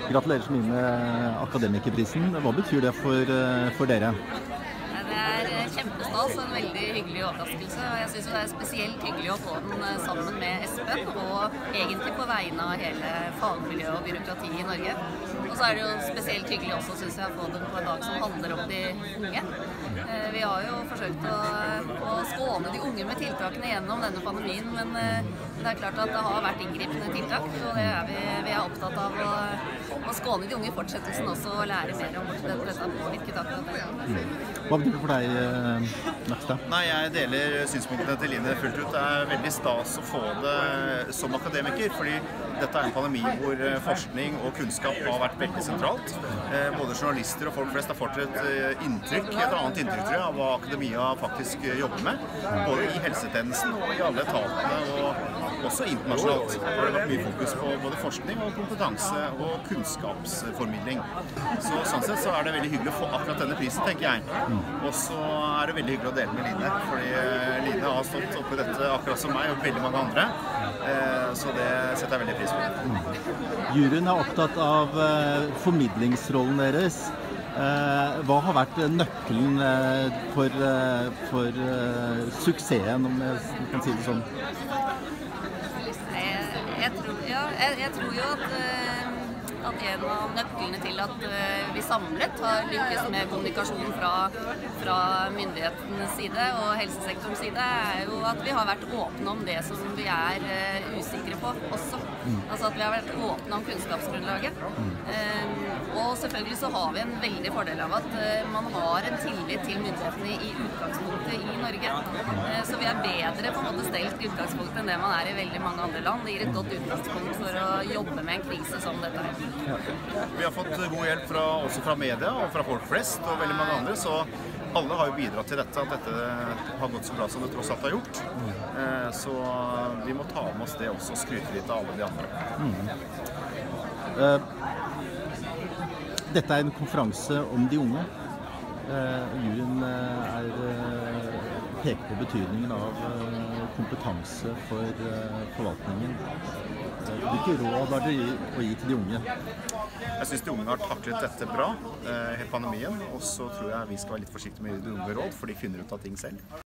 Gratulerer så mye med Akademikerprisen. Hva betyr det for dere? Det er kjempestas og en veldig hyggelig overraskelse, og jeg synes det er spesielt hyggelig å få den sammen med Espen, og egentlig på vegne av hele fagmiljøet og byråkratiet i Norge. Og så er det jo spesielt hyggelig også, synes jeg, å få den på en dag som handler om de unge. Vi har jo forsøkt å skåne de unge med tiltakene gjennom denne pandemien, men det er klart at det har vært inngripende tiltak, og det er vi er opptatt av å skåne de unge i fortsettelsen også, og lære mer om hvordan dette har påvirket akkurat det. Hva betyr det for deg, Nakstad? Nei, jeg deler synspunktene til Line fullt ut. Det er veldig stas å få det som akademiker, fordi dette er en pandemi hvor forskning og kunnskap har vært veldig sentralt. Både journalister og folk flest har fått et annet inntrykk tror jeg, av hva akademia faktisk jobber med. Både i helsetjenesten og i alle etatene, og også internasjonalt. Det har vært mye fokus på både forskning og kompetanse og kunnskapsformidling. Så sånn sett så er det veldig hyggelig å få akkurat denne prisen, tenker jeg. Og så er det veldig hyggelig å dele med Line, fordi Line har stått oppi dette akkurat som meg og veldig mange andre. Så det setter jeg veldig pris på. Juryen er opptatt av formidlingsrollen deres. Hva har vært nøkkelen for suksessen, om jeg kan si det sånn? Jeg tror jo at en av nøklene til at vi samlet har lykkes med kommunikasjon fra myndighetenes side og helsesektorens side, er jo at vi har vært åpne om det som vi er usikre på også. Altså at vi har vært åpne om kunnskapsgrunnlaget. Og selvfølgelig så har vi en veldig fordel av at man har en tillit til myndighetene i utgangspunktet i Norge. Så vi er bedre på en måte stelt i utgangspunktet enn det man er i veldig mange andre land. Det gir et godt utgangspunkt for å jobbe med en krise som dette her. Vi har fått god hjelp også fra media og fra folk flest og veldig mange andre, så alle har jo bidratt til dette, at dette har gått så bra som det tross alt har gjort. Så vi må ta med oss det også og skryte litt av alle de andre. Dette er en konferanse om de unge. Juryen peker på betydningen av kompetanse for forvaltningen. Hvilke råd har dere å gi til de unge? Jeg synes de unge har taklet dette bra, hele pandemien, og så tror jeg vi skal være litt forsiktige med å gi de unge råd, for de finner ut av ting selv.